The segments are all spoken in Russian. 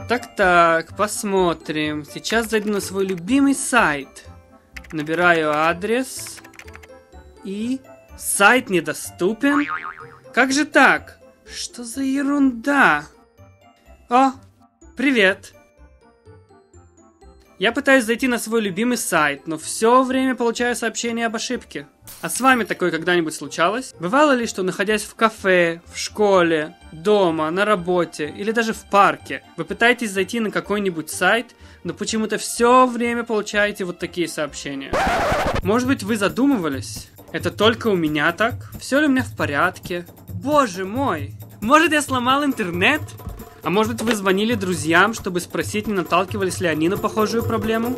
Так, посмотрим. Сейчас зайду на свой любимый сайт. Набираю адрес. И... сайт недоступен? Как же так? Что за ерунда? О, привет. Я пытаюсь зайти на свой любимый сайт, но все время получаю сообщения об ошибке. А с вами такое когда-нибудь случалось? Бывало ли, что находясь в кафе, в школе, дома, на работе или даже в парке, вы пытаетесь зайти на какой-нибудь сайт, но почему-то все время получаете вот такие сообщения? Может быть, вы задумывались? Это только у меня так? Все ли у меня в порядке? Боже мой! Может, я сломал интернет? А может быть, вы звонили друзьям, чтобы спросить, не наталкивались ли они на похожую проблему?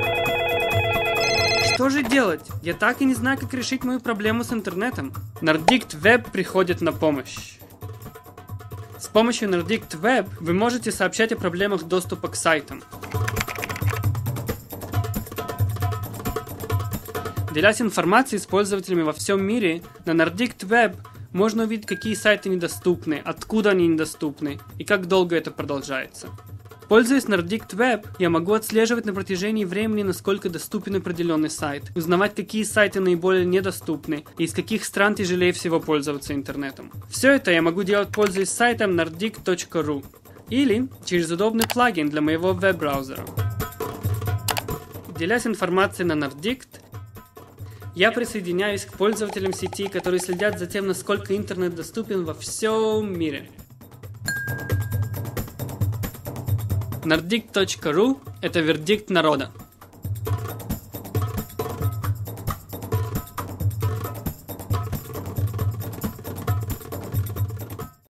Что же делать? Я так и не знаю, как решить мою проблему с интернетом. Nordict Web приходит на помощь. С помощью Nordict Web вы можете сообщать о проблемах доступа к сайтам. Делясь информацией с пользователями во всем мире, на Nordict Web можно увидеть, какие сайты недоступны, откуда они недоступны и как долго это продолжается. Пользуясь Nordict Web, я могу отслеживать на протяжении времени, насколько доступен определенный сайт, узнавать, какие сайты наиболее недоступны и из каких стран тяжелее всего пользоваться интернетом. Все это я могу делать, пользуясь сайтом nordic.ru или через удобный плагин для моего веб-браузера. Делясь информацией на Nordic, я присоединяюсь к пользователям сети, которые следят за тем, насколько интернет доступен во всем мире. Nordic.ru – это вердикт народа.